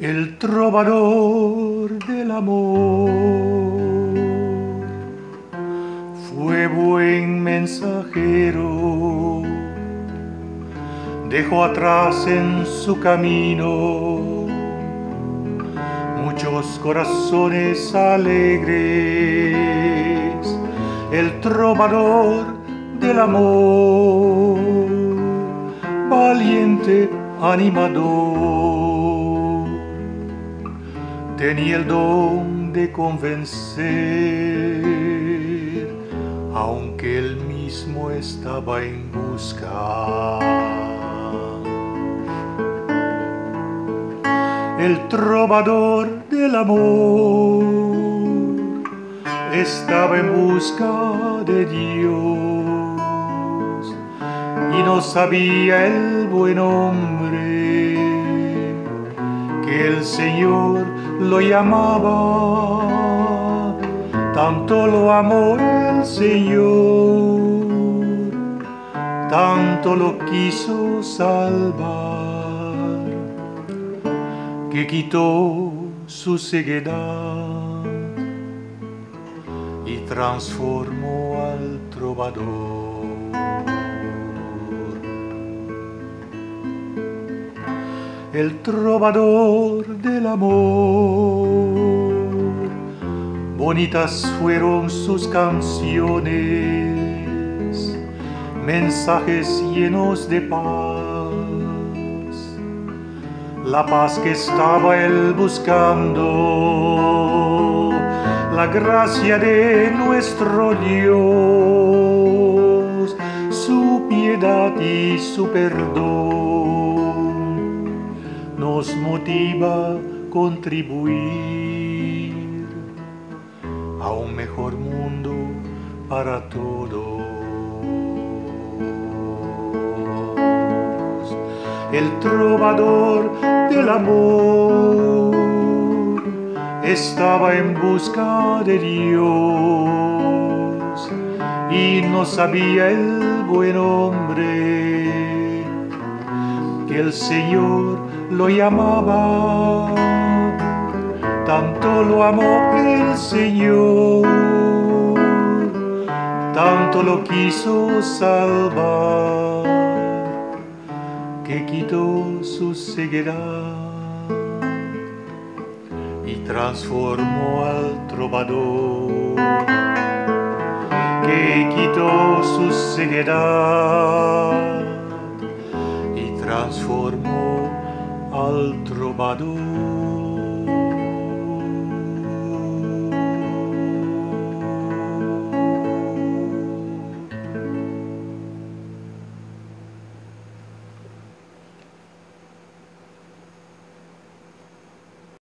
El trovador del amor fue buen mensajero, dejó atrás en su camino muchos corazones alegres. El trovador del amor, valiente animador, tenía el don de convencer, aunque él mismo estaba en busca. El trovador del amor estaba en busca de Dios y no sabía el buen hombre que el Señor lo llamaba. Tanto lo amó el Señor, tanto lo quiso salvar, que quitó su ceguedad y transformó al trovador. El trovador del amor, bonitas fueron sus canciones, mensajes llenos de paz, la paz que estaba él buscando, la gracia de nuestro Dios, su piedad y su perdón nos motiva a contribuir a un mejor mundo para todos. El trovador del amor estaba en busca de Dios y no sabía el buen hombre que el Señor lo llamaba. Tanto lo amó el Señor, tanto lo quiso salvar, que quitó su ceguedad y transformó al trovador, que quitó su ceguedad y transformó al trovador.